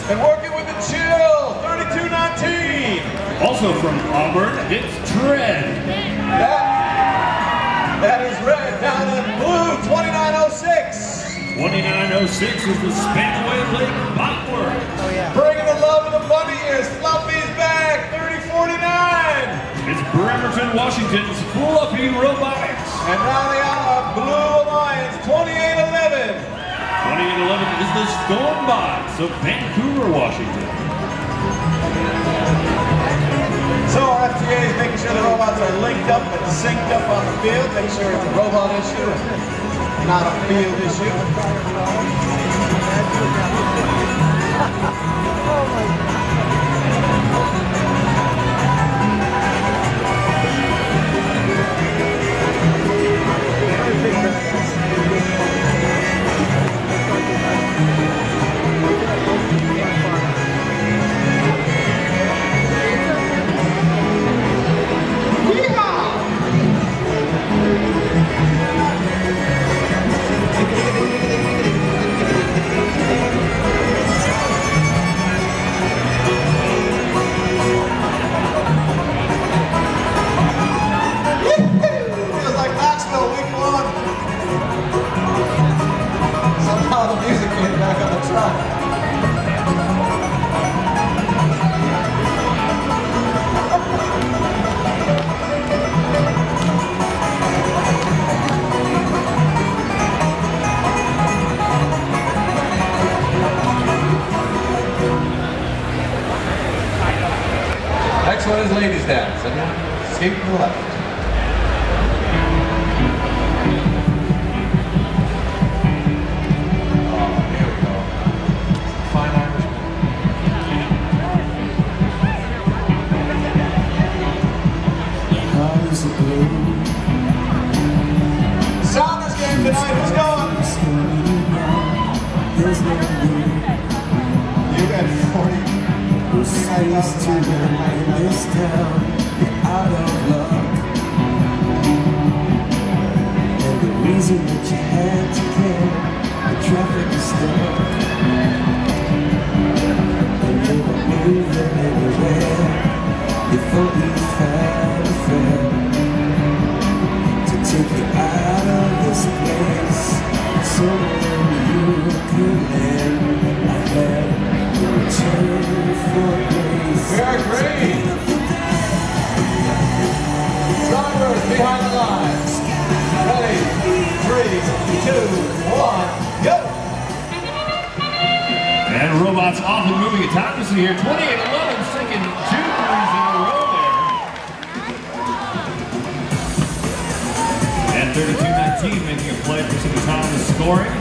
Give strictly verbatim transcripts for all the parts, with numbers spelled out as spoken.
And working with the chill, thirty-two nineteen. Also from Auburn, it's Tread. That, that is Red down in Blue twenty-nine oh six. twenty-nine oh six is the Spanaway Lake Bot Work. Oh, yeah. Bringing the love of the bunny ears, Fluffy's back, thirty forty-nine. It's Bremerton, Washington's Fluffy Robotics. And rounding out Blue Alliance, twenty-eight eleven. twenty-eight eleven is the Stormbots of Vancouver, Washington. So our F T A is making sure the robots are linked up and synced up on the field, make sure it's a robot issue and not a field issue. Oh my God. Next one is ladies dance, and skate to the left. Oh, here we go. Fine Irishman. Sounders game tonight, who's going? You got forty. Used to in this town, you're out of luck. And the reason that you had to care, the traffic is stuck. And you were moving anywhere, you thought you found a friend to take you out of this place, so you could end. I had Very great. Drivers behind the lines. Ready? Three, two, one, go! And robots off and moving autonomously here. twenty-eight eleven sinking two threes in a row there. And thirty-two nineteen making a play for some autonomous scoring.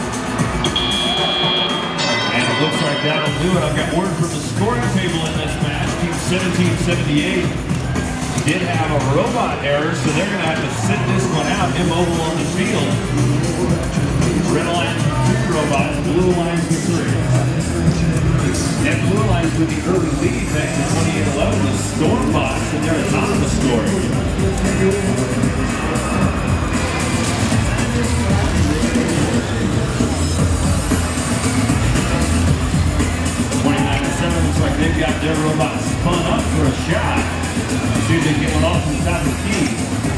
Looks like that'll do it. I've got word from the scoring table in this match. Team seventeen seventy-eight did have a robot error, so they're going to have to sit this one out, immobile on the field. Red Alliance with two robots, Blue Alliance with three. And Blue Alliance with the early lead thanks to twenty-eight eleven, the Stormbots and their autonomous scoring. Looks like they've got their robot spun up for a shot. See if they can get one off from the top of the key.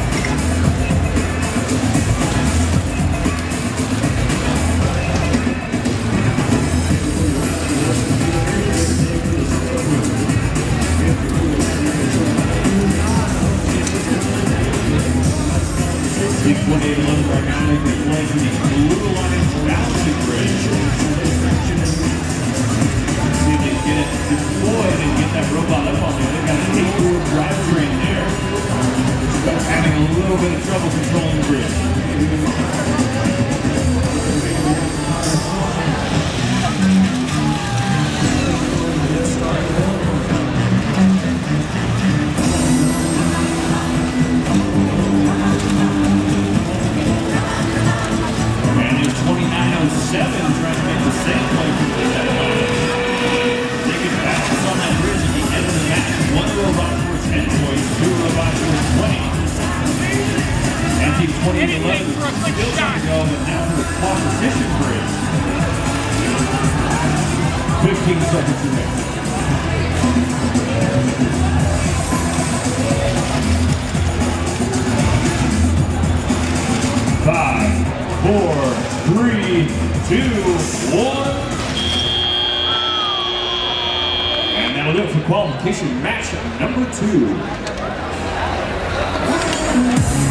Big twenty-eight eleven right now making a play for the Blue Alliance balancing bridge. See if they can get it deployed and get that robot up on there. They've got an eight-wheel drivetrain there, but having a little bit of trouble controlling the bridge. And there's twenty-nine oh seven trying to make the same play for the set. They can balance on that bridge at the end of the match. One robot for ten points, two robots for twenty. And team twenty-eight eleven is still trying to go, but now for the competition bridge. fifteen seconds remaining. Five, four, three, two, one. And that'll do it for qualification match number two.